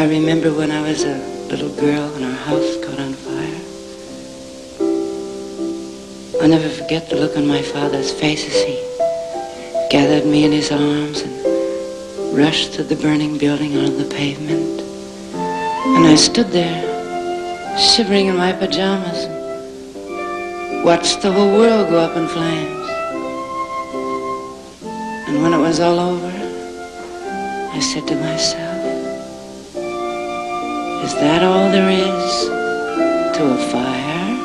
I remember when I was a little girl and our house caught on fire. I'll never forget the look on my father's face as he gathered me in his arms and rushed through the burning building onto the pavement. And I stood there, shivering in my pajamas, and watched the whole world go up in flames. And when it was all over, I said to myself, is that all there is to a fire?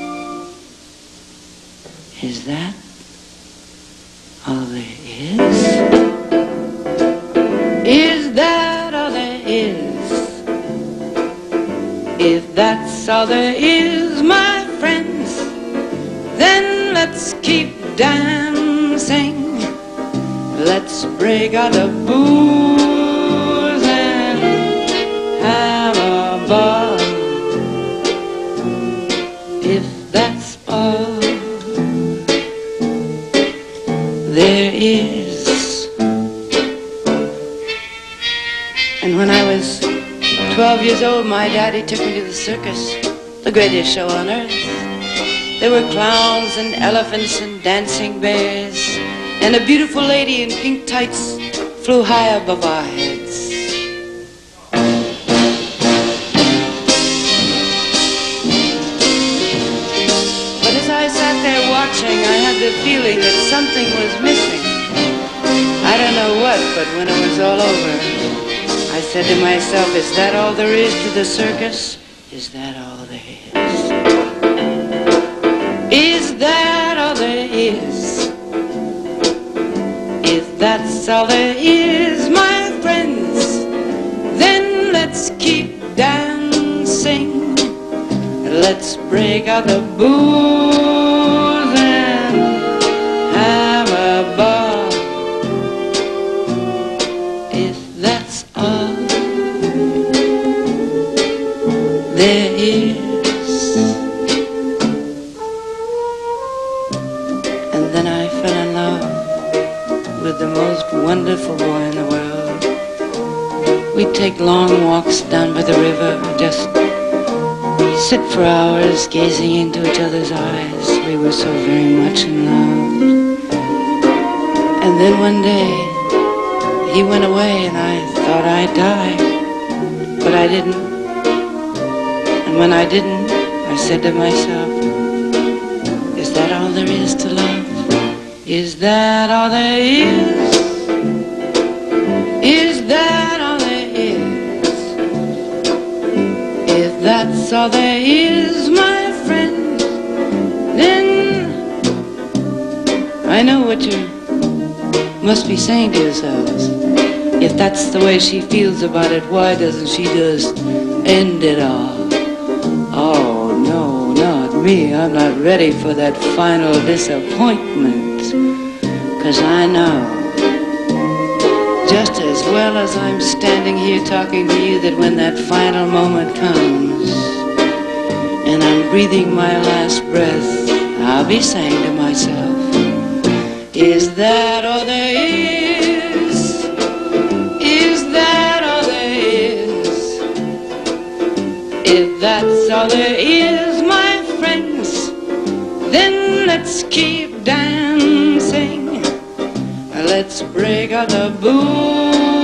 Is that all there is? Is that all there is? If that's all there is, my friends, then let's keep dancing. Let's break out the booze and have a ball. If that's all there is. And when I was 12 years old, my daddy took me to the circus, the greatest show on earth. There were clowns and elephants and dancing bears, and a beautiful lady in pink tights flew high above our heads. But as I sat there watching, I had the feeling that something was missing. I don't know what, but when it was all over, I said to myself, is that all there is to the circus? Is that all there is? Is that all there is? If that's all there is, my friends, then let's keep dancing. Let's break out the booze and have a ball. If that's all there is. And then I fell in love with the most wonderful boy in the world. We'd take long walks down by the river, just sit for hours gazing into each other's eyes. We were so very much in love. And then one day, he went away and I thought I'd die. But I didn't. And when I didn't, I said to myself, is that all there is to love? Is that all there is? Is that all there is? If that's all there is, my friend, then I know what you must be saying to yourselves. If that's the way she feels about it, why doesn't she just end it all? Oh, no, not me. I'm not ready for that final disappointment. 'Cause I know, just as well as I'm standing here talking to you, that when that final moment comes and I'm breathing my last breath, I'll be saying to myself, is that all there is? Is that all there is? If that's all there is, my friends, then let's keep dancing. Let's break out the booze